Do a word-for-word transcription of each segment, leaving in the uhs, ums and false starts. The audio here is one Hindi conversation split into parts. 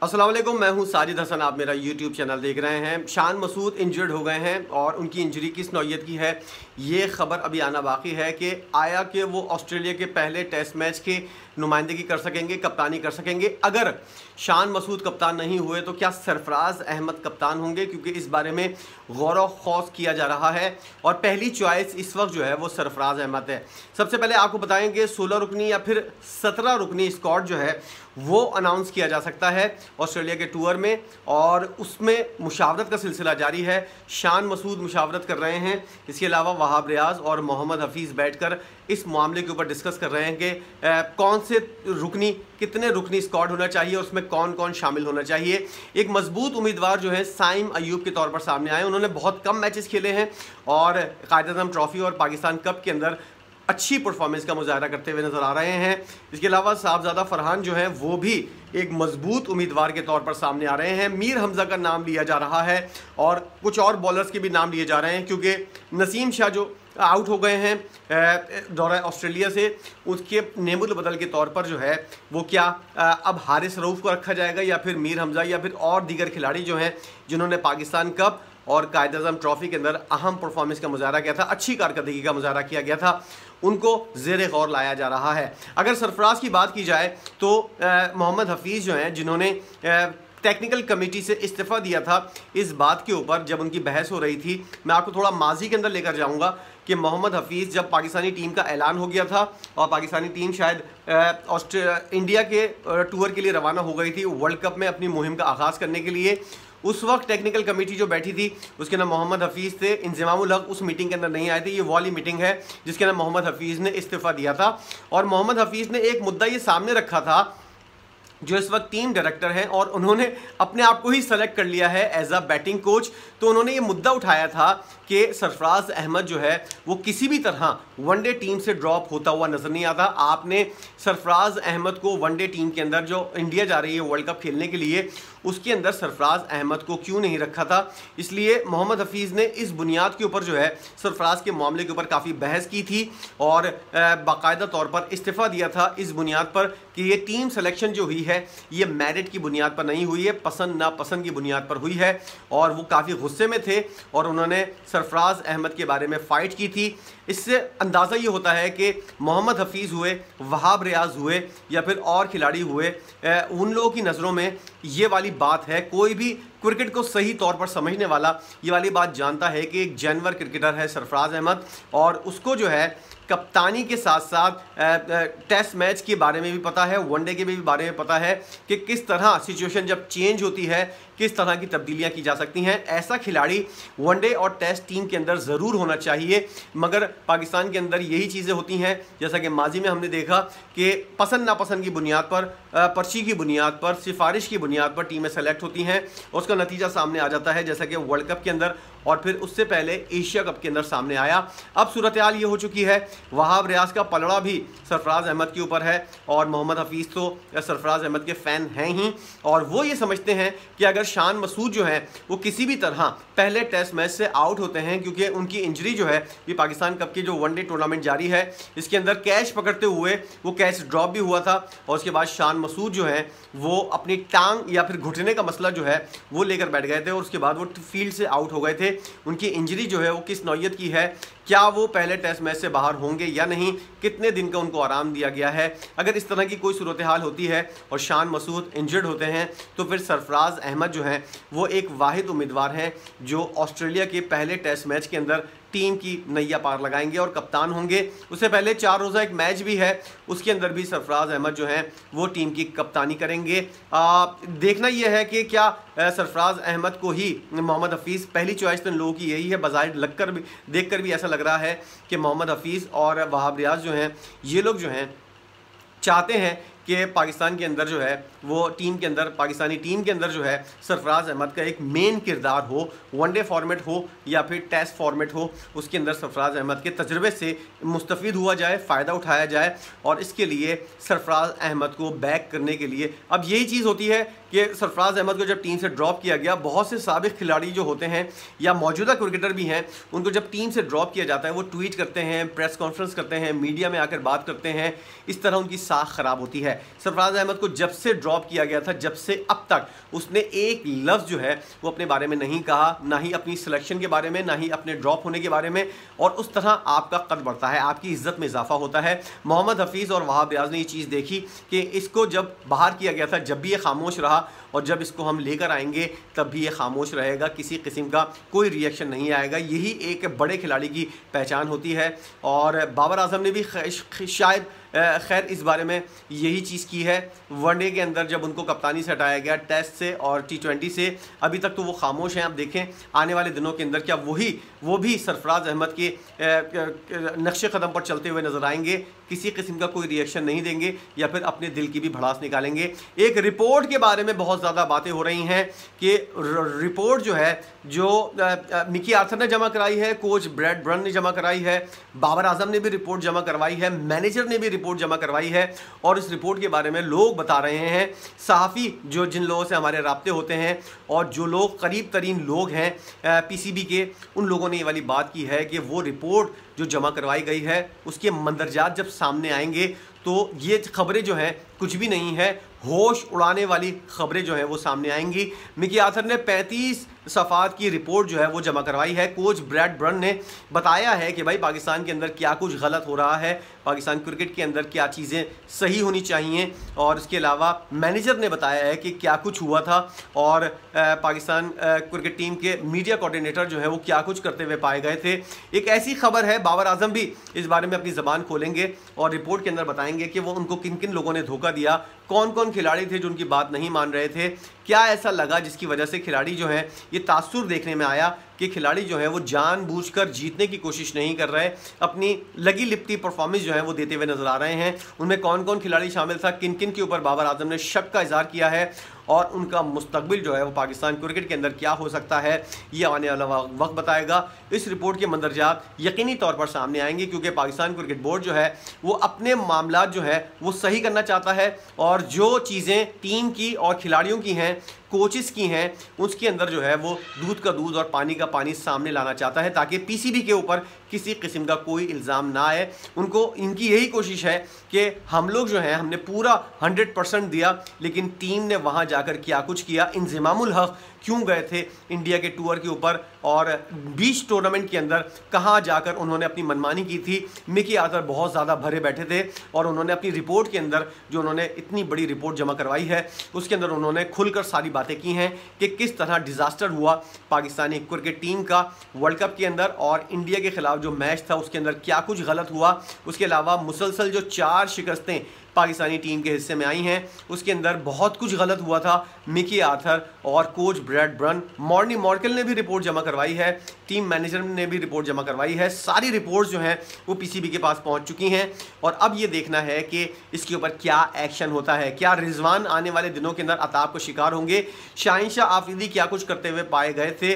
अस्सलाम वालेकुम, मैं हूं साजिद हसन। आप मेरा यूट्यूब चैनल देख रहे हैं। शान मसूद इंजर्ड हो गए हैं और उनकी इंजरी किस नौयत की है ये ख़बर अभी आना बाकी है कि आया कि वो ऑस्ट्रेलिया के पहले टेस्ट मैच की नुमाइंदगी कर सकेंगे, कप्तानी कर सकेंगे। अगर शान मसूद कप्तान नहीं हुए तो क्या सरफराज अहमद कप्तान होंगे, क्योंकि इस बारे में गौर खौज किया जा रहा है और पहली चॉइस इस वक्त जो है वो सरफराज अहमद है। सबसे पहले आपको बताएंगे सोलह रुकनी या फिर सत्रह रुकनी स्क्वाड जो है वो अनाउंस किया जा सकता है ऑस्ट्रेलिया के टूर में, और उसमें मुशावरत का सिलसिला जारी है। शान मसूद मुशावरत कर रहे हैं, इसके अलावा वहाब रियाज और मोहम्मद हफीज़ बैठकर इस मामले के ऊपर डिस्कस कर रहे हैं कि आ, कौन से रुकनी कितने रुकनी स्क्वाड होना चाहिए, उसमें कौन कौन शामिल होना चाहिए। एक मजबूत उम्मीदवार जो है साइम अयूब के तौर पर सामने आए। उन्होंने बहुत कम मैचेस खेले हैं और कायद-ए-आज़म ट्रॉफी और पाकिस्तान कप के अंदर अच्छी परफॉर्मेंस का मुजाहरा करते हुए नज़र आ रहे हैं। इसके अलावा साहबजादा फरहान जो हैं वो भी एक मजबूत उम्मीदवार के तौर पर सामने आ रहे हैं। मीर हमज़ा का नाम लिया जा रहा है और कुछ और बॉलर्स के भी नाम लिए जा रहे हैं, क्योंकि नसीम शाह जो आउट हो गए हैं दौरा ऑस्ट्रेलिया से, उसके नेमुल बदल के तौर पर जो है वो क्या अब हारिस रऊफ़ को रखा जाएगा या फिर मीर हमज़ा या फिर और दीगर खिलाड़ी जो हैं जिन्होंने पाकिस्तान कप और कायद-ए-आज़म ट्रॉफी के अंदर अहम परफॉर्मेंस का मुजाहरा किया था, अच्छी कारकर्दगी का मुजाहरा किया गया था, उनको ज़ेरे गौर लाया जा रहा है। अगर सरफराज की बात की जाए तो मोहम्मद हफीज़ जो हैं जिन्होंने टेक्निकल कमेटी से इस्तीफ़ा दिया था, इस बात के ऊपर जब उनकी बहस हो रही थी, मैं आपको थोड़ा माजी के अंदर लेकर जाऊंगा कि मोहम्मद हफीज़ जब पाकिस्तानी टीम का ऐलान हो गया था और पाकिस्तानी टीम शायद ऑस्ट्रेलिया इंडिया के टूर के लिए रवाना हो गई थी वर्ल्ड कप में अपनी मुहिम का आगाज़ करने के लिए, उस वक्त टेक्निकल कमेटी जो बैठी थी उसके नाम मोहम्मद हफीज़ थे। इंज़मामुल हक उस मीटिंग के अंदर नहीं आए थे। ये वाली मीटिंग है जिसके नाम मोहम्मद हफीज़ ने इस्तीफ़ा दिया था और मोहम्मद हफीज़ ने एक मुद्दा ये सामने रखा था जो इस वक्त टीम डायरेक्टर हैं और उन्होंने अपने आप को ही सेलेक्ट कर लिया है एज अ बैटिंग कोच। तो उन्होंने ये मुद्दा उठाया था कि सरफराज अहमद जो है वो किसी भी तरह वनडे टीम से ड्रॉप होता हुआ नज़र नहीं आता। आपने सरफराज अहमद को वनडे टीम के अंदर जो इंडिया जा रही है वर्ल्ड कप खेलने के लिए, उसके अंदर सरफराज अहमद को क्यों नहीं रखा था। इसलिए मोहम्मद हफीज़ ने इस बुनियाद के ऊपर जो है सरफराज के मामले के ऊपर काफ़ी बहस की थी और बाकायदा तौर पर इस्तीफ़ा दिया था इस बुनियाद पर कि ये टीम सिलेक्शन जो हुई है ये मेरिट की बुनियाद पर नहीं हुई है, पसंद नापसंद की बुनियाद पर हुई है। और वो काफ़ी गुस्से में थे और उन्होंने सरफराज अहमद के बारे में फ़ाइट की थी। इससे अंदाज़ा ये होता है कि मोहम्मद हफीज़ हुए, वहाब रियाज हुए या फिर और खिलाड़ी हुए, उन लोगों की नज़रों में ये वाली बात है, कोई भी क्रिकेट को सही तौर पर समझने वाला ये वाली बात जानता है कि एक जानवर क्रिकेटर है सरफराज अहमद और उसको जो है कप्तानी के साथ साथ टेस्ट मैच के बारे में भी पता है, वनडे के भी बारे में पता है कि किस तरह सिचुएशन जब चेंज होती है किस तरह की तब्दीलियां की जा सकती हैं। ऐसा खिलाड़ी वनडे और टेस्ट टीम के अंदर ज़रूर होना चाहिए, मगर पाकिस्तान के अंदर यही चीज़ें होती हैं जैसा कि माजी में हमने देखा कि पसंद नापसंद की बुनियाद पर, पर्ची की बुनियाद पर, सिफारिश की बुनियाद पर टीमें सेलेक्ट होती हैं और उसका नतीजा सामने आ जाता है, जैसा कि वर्ल्ड कप के अंदर और फिर उससे पहले एशिया कप के अंदर सामने आया। अब सूरत हाल ये हो चुकी है, वहाब रियाज का पलड़ा भी सरफराज अहमद के ऊपर है और मोहम्मद हफीज़ तो सरफराज अहमद के फ़ैन हैं ही और वो ये समझते हैं कि अगर शान मसूद जो है वो किसी भी तरह पहले टेस्ट मैच से आउट होते हैं, क्योंकि उनकी इंजरी जो है ये पाकिस्तान कप की जो वनडे टूर्नामेंट जारी है इसके अंदर कैच पकड़ते हुए वो कैच ड्रॉप भी हुआ था और उसके बाद शान मसूद जो है वो अपनी टांग या फिर घुटने का मसला जो है वो लेकर बैठ गए थे और उसके बाद वो फील्ड से आउट हो गए थे। उनकी इंजरी जो है वो किस नौयत की है, क्या वो पहले टेस्ट मैच से बाहर होंगे या नहीं, कितने दिन का उनको आराम दिया गया है। अगर इस तरह की कोई सूरत हाल होती है और शान मसूद इंजर्ड होते हैं तो फिर सरफराज अहमद जो हैं वो एक वाहिद उम्मीदवार हैं जो ऑस्ट्रेलिया के पहले टेस्ट मैच के अंदर टीम की नैया पार लगाएंगे और कप्तान होंगे। उससे पहले चार रोज़ा एक मैच भी है, उसके अंदर भी सरफराज अहमद जो हैं वो टीम की कप्तानी करेंगे। आ, देखना यह है कि क्या सरफराज अहमद को ही मोहम्मद हफीज़ पहली चॉइस तो इन लोगों की यही है। बज़ाहिर लग कर भी देख कर भी ऐसा लग रहा है कि मोहम्मद हफीज़ और वहाब रियाज जो हैं ये लोग जो हैं चाहते हैं कि पाकिस्तान के अंदर जो है वो टीम के अंदर पाकिस्तानी टीम के अंदर जो है सरफराज अहमद का एक मेन किरदार हो, वनडे फॉर्मेट हो या फिर टेस्ट फॉर्मेट हो, उसके अंदर सरफराज अहमद के तजर्बे से मुस्तफ़ीद हुआ जाए, फ़ायदा उठाया जाए और इसके लिए सरफराज अहमद को बैक करने के लिए अब यही चीज़ होती है कि सरफराज अहमद को जब टीम से ड्रॉप किया गया, बहुत से साबिक़ खिलाड़ी जो होते हैं या मौजूदा क्रिकेटर भी हैं उनको जब टीम से ड्रॉप किया जाता है वो ट्वीट करते हैं, प्रेस कॉन्फ्रेंस करते हैं, मीडिया में आकर बात करते हैं, इस तरह उनकी साख ख़राब होती है। है, सरफराज अहमद को जब से ड्रॉप किया गया था, जब से अब तक उसने एक लफ्ज़ जो है वो अपने बारे में नहीं कहा, ना ही अपनी सिलेक्शन के बारे में, ना ही अपने ड्रॉप होने के बारे में। और उस तरह आपका कद बढ़ता है, आपकी इज्जत में इजाफा होता है। मोहम्मद हफीज़ और वहाब रियाज ने ये चीज़ देखी कि इसको जब बाहर किया गया था, जब भी ये खामोश रहा, और जब इसको हम लेकर आएंगे तब भी ये खामोश रहेगा, किसी किस्म का कोई रिएक्शन नहीं आएगा। यही एक बड़े खिलाड़ी की पहचान होती है। और बाबर आजम ने भी शायद खैर इस बारे में यही चीज़ की है। वनडे के अंदर जब उनको कप्तानी से हटाया गया, टेस्ट से और टी ट्वेंटी से, अभी तक तो वो खामोश हैं। आप देखें आने वाले दिनों के अंदर क्या वही वो भी सरफराज अहमद के नक्शे कदम पर चलते हुए नजर आएंगे, किसी किस्म का कोई रिएक्शन नहीं देंगे या फिर अपने दिल की भी भड़ास निकालेंगे। एक रिपोर्ट के बारे में बहुत ज़्यादा बातें हो रही हैं कि रिपोर्ट जो है जो मिकी आर्थर ने जमा कराई है, कोच ब्रैड ब्रन ने जमा कराई है, बाबर आजम ने भी रिपोर्ट जमा करवाई है, मैनेजर ने भी रिपोर्ट जमा करवाई है। और इस रिपोर्ट के बारे में लोग बता रहे हैं, सहाफ़ी जो जिन लोगों से हमारे राब्ते होते हैं और जो लोग करीब तरीन लोग हैं पीसीबी के, उन लोगों ने ये वाली बात की है कि वो रिपोर्ट जो जमा करवाई गई है उसके मंदरजात जब सामने आएंगे तो ये खबरें जो हैं कुछ भी नहीं है, होश उड़ाने वाली खबरें जो हैं वो सामने आएंगी। मिकी आर्थर ने पैंतीस सफ़ात की रिपोर्ट जो है वो जमा करवाई है। कोच ब्रैड ब्रन ने बताया है कि भाई पाकिस्तान के अंदर क्या कुछ गलत हो रहा है, पाकिस्तान क्रिकेट के अंदर क्या चीज़ें सही होनी चाहिए, और इसके अलावा मैनेजर ने बताया है कि क्या कुछ हुआ था, और पाकिस्तान क्रिकेट टीम के मीडिया कोऑर्डिनेटर जो है वो क्या कुछ करते हुए पाए गए थे। एक ऐसी खबर है, बाबर आजम भी इस बारे में अपनी ज़बान खोलेंगे और रिपोर्ट के अंदर बताएंगे कि वो उनको किन किन लोगों ने धोखा दिया, कौन कौन खिलाड़ी थे जो उनकी बात नहीं मान रहे थे, क्या ऐसा लगा जिसकी वजह से खिलाड़ी जो है ये तासुर देखने में आया कि खिलाड़ी जो है वो जानबूझकर जीतने की कोशिश नहीं कर रहे, अपनी लगी लिपटी परफॉर्मेंस जो है वो देते हुए नजर आ रहे हैं। उनमें कौन कौन खिलाड़ी शामिल था, किन किन के ऊपर बाबर आजम ने शक का इजहार किया है, और उनका मुस्तकबिल जो है वो पाकिस्तान क्रिकेट के अंदर क्या हो सकता है, ये आने वाला वक्त बताएगा। इस रिपोर्ट के मंदरजात यकीनी तौर पर सामने आएंगे क्योंकि पाकिस्तान क्रिकेट बोर्ड जो है वो अपने मामलात जो है वो सही करना चाहता है, और जो चीज़ें टीम की और खिलाड़ियों की हैं, कोचेस की हैं, उसके अंदर जो है वो दूध का दूध और पानी का पानी सामने लाना चाहता है ताकि पीसीबी के ऊपर किसी किस्म का कोई इल्ज़ाम ना आए। उनको इनकी यही कोशिश है कि हम लोग जो हैं हमने पूरा हंड्रेड परसेंट दिया, लेकिन टीम ने वहाँ जाकर क्या कुछ किया, इंज़िमामुल हक़ क्यों गए थे इंडिया के टूर के ऊपर, और बीच टूर्नामेंट के अंदर कहाँ जाकर उन्होंने अपनी मनमानी की थी। मिकी आर्थर बहुत ज़्यादा भरे बैठे थे और उन्होंने अपनी रिपोर्ट के अंदर जो उन्होंने इतनी बड़ी रिपोर्ट जमा करवाई है उसके अंदर उन्होंने खुलकर सारी बातें की हैं कि किस तरह डिज़ास्टर हुआ पाकिस्तानी क्रिकेट टीम का वर्ल्ड कप के अंदर, और इंडिया के खिलाफ जो मैच था उसके अंदर क्या कुछ गलत हुआ। उसके अलावा मुसलसल जो चार शिकस्तें पाकिस्तानी टीम के हिस्से में आई हैं उसके अंदर बहुत कुछ गलत हुआ था। मिकी आर्थर और coach Bradburn, Morne Morkel ने भी रिपोर्ट जमा करवाई है, टीम मैनेजर ने भी रिपोर्ट जमा करवाई है। सारी रिपोर्ट्स जो हैं वो पीसीबी के पास पहुंच चुकी हैं और अब ये देखना है कि इसके ऊपर क्या एक्शन होता है। क्या रिजवान आने वाले दिनों के अंदर अताब का शिकार होंगे? शाहीन शाह आफरीदी क्या कुछ करते हुए पाए गए थे?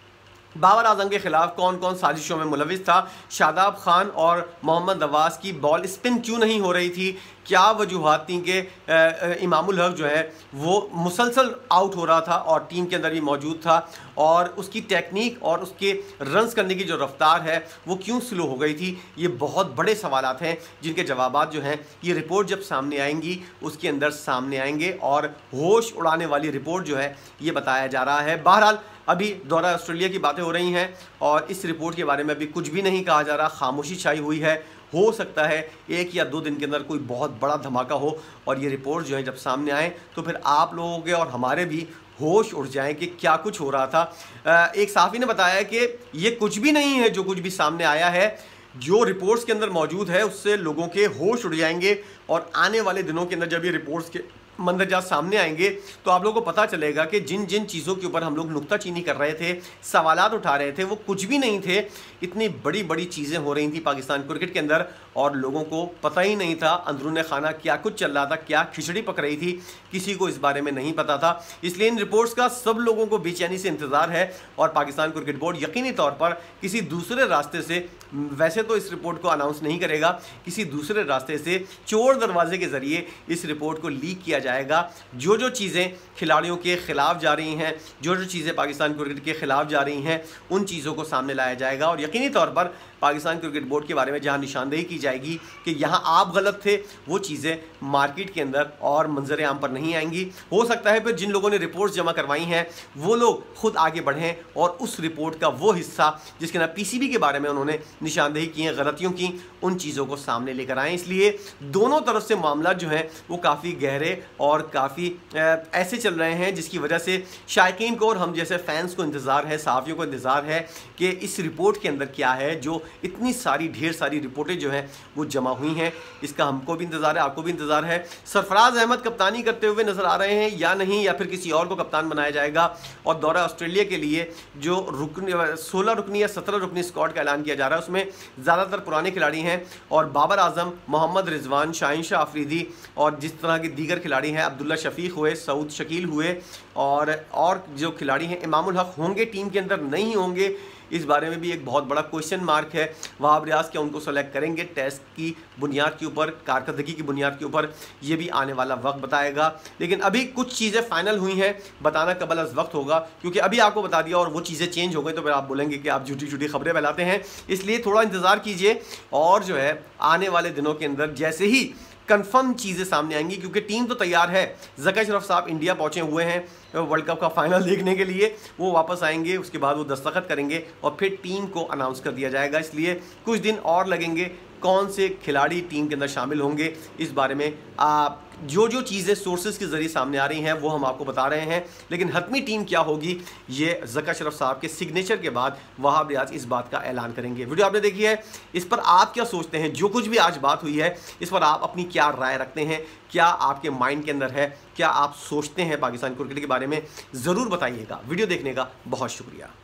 बाबर आजम के खिलाफ कौन कौन साजिशों में मुलविस था? शादाब खान और मोहम्मद नवाज की बॉल स्पिन क्यों नहीं हो रही थी? क्या वजूहात थी कि इमामुल हक जो है वो मुसलसल आउट हो रहा था और टीम के अंदर भी मौजूद था, और उसकी टेक्निक और उसके रन्स करने की जो रफ्तार है वो क्यों स्लो हो गई थी? ये बहुत बड़े सवालात हैं जिनके जवाबात जो हैं ये रिपोर्ट जब सामने आएंगी उसके अंदर सामने आएंगे, और होश उड़ाने वाली रिपोर्ट जो है ये बताया जा रहा है। बहरहाल अभी दौरा ऑस्ट्रेलिया की बातें हो रही हैं और इस रिपोर्ट के बारे में अभी कुछ भी नहीं कहा जा रहा, खामोशी छाई हुई है। हो सकता है एक या दो दिन के अंदर कोई बहुत बड़ा धमाका हो और ये रिपोर्ट जो है जब सामने आए तो फिर आप लोगों के और हमारे भी होश उड़ जाएं कि क्या कुछ हो रहा था। एक साफ़ी ने बताया कि ये कुछ भी नहीं है, जो कुछ भी सामने आया है, जो रिपोर्ट्स के अंदर मौजूद है उससे लोगों के होश उड़ जाएंगे, और आने वाले दिनों के अंदर जब ये रिपोर्ट्स के मंदरजात सामने आएंगे तो आप लोगों को पता चलेगा कि जिन जिन चीज़ों के ऊपर हम लोग नुक्ताचीनी कर रहे थे, सवालात उठा रहे थे, वो कुछ भी नहीं थे। इतनी बड़ी बड़ी चीज़ें हो रही थी पाकिस्तान क्रिकेट के अंदर और लोगों को पता ही नहीं था अंदरूने खाना क्या कुछ चल रहा था, क्या खिचड़ी पक रही थी, किसी को इस बारे में नहीं पता था। इसलिए इन रिपोर्ट्स का सब लोगों को बेचैनी से इंतज़ार है और पाकिस्तान क्रिकेट बोर्ड यकीनी तौर पर किसी दूसरे रास्ते से वैसे तो इस रिपोर्ट को अनाउंस नहीं करेगा, किसी दूसरे रास्ते से चोर दरवाजे के ज़रिए इस रिपोर्ट को लीक किया जाएगा। जो जो चीज़ें खिलाड़ियों के ख़िलाफ़ जा रही हैं, जो जो चीज़ें पाकिस्तान क्रिकेट के ख़िलाफ़ जा रही हैं, उन चीज़ों को सामने लाया जाएगा और यकीनी तौर पर पाकिस्तान क्रिकेट बोर्ड के बारे में जहां निशानदेही की जाएगी कि यहां आप गलत थे, वो चीज़ें मार्केट के अंदर और मंजर आम पर नहीं आएंगी। हो सकता है फिर जिन लोगों ने रिपोर्ट्स जमा करवाई हैं वो लोग खुद आगे बढ़ें और उस रिपोर्ट का वो हिस्सा जिसके ना पीसीबी के बारे में उन्होंने निशानदेही की है, गलतियों की, उन चीज़ों को सामने लेकर आएँ। इसलिए दोनों तरफ से मामला जो है वो काफ़ी गहरे और काफ़ी ऐसे चल रहे हैं जिसकी वजह से शायकीन को और हम जैसे फैंस को इंतज़ार है, सहाफ़ियों को इंतज़ार है कि इस रिपोर्ट के अंदर क्या है। जो इतनी सारी ढेर सारी रिपोर्टें जो हैं वो जमा हुई हैं, इसका हमको भी इंतज़ार है, आपको भी इंतज़ार है। सरफराज अहमद कप्तानी करते हुए नज़र आ रहे हैं या नहीं, या फिर किसी और को कप्तान बनाया जाएगा। और दौरा ऑस्ट्रेलिया के लिए जो रुकनी सोलह रुकनी या सत्रह रुकनी स्क्वाड का ऐलान किया जा रहा है उसमें ज़्यादातर पुराने खिलाड़ी हैं और बाबर आजम, मोहम्मद रिजवान, शाहीन शाह अफरीदी और जिस तरह के दीगर खिलाड़ी हैं, अब्दुल्ला शफीक हुए, सऊद शकील हुए और और जो खिलाड़ी हैं, इमामुल हक होंगे टीम के अंदर, नहीं होंगे, इस बारे में भी एक बहुत बड़ा क्वेश्चन मार्क है। वहाब रियाज क्या उनको सेलेक्ट करेंगे टेस्ट की बुनियाद के ऊपर, कारकर्दगी की बुनियाद के ऊपर, ये भी आने वाला वक्त बताएगा। लेकिन अभी कुछ चीज़ें फाइनल हुई हैं, बताना कबल अज़ वक्त होगा, क्योंकि अभी आपको बता दिया और वो चीज़ें चेंज हो गई तो फिर आप बोलेंगे कि आप झूठी झूठी खबरें फैलाते हैं। इसलिए थोड़ा इंतज़ार कीजिए और जो है आने वाले दिनों के अंदर जैसे ही कंफर्म चीज़ें सामने आएंगी, क्योंकि टीम तो तैयार है। ज़का अशरफ साहब इंडिया पहुंचे हुए हैं वर्ल्ड कप का फाइनल देखने के लिए, वो वापस आएंगे, उसके बाद वो दस्तखत करेंगे और फिर टीम को अनाउंस कर दिया जाएगा। इसलिए कुछ दिन और लगेंगे, कौन से खिलाड़ी टीम के अंदर शामिल होंगे इस बारे में आप जो जो चीज़ें सोर्सेज के ज़रिए सामने आ रही हैं वो हम आपको बता रहे हैं। लेकिन हतमी टीम क्या होगी ये ज़का अशरफ साहब के सिग्नेचर के बाद वहाब रियाज इस बात का ऐलान करेंगे। वीडियो आपने देखी है, इस पर आप क्या सोचते हैं? जो कुछ भी आज बात हुई है इस पर आप अपनी क्या राय रखते हैं? क्या आपके माइंड के अंदर है? क्या आप सोचते हैं पाकिस्तान क्रिकेट के बारे में? ज़रूर बताइएगा। वीडियो देखने का बहुत शुक्रिया।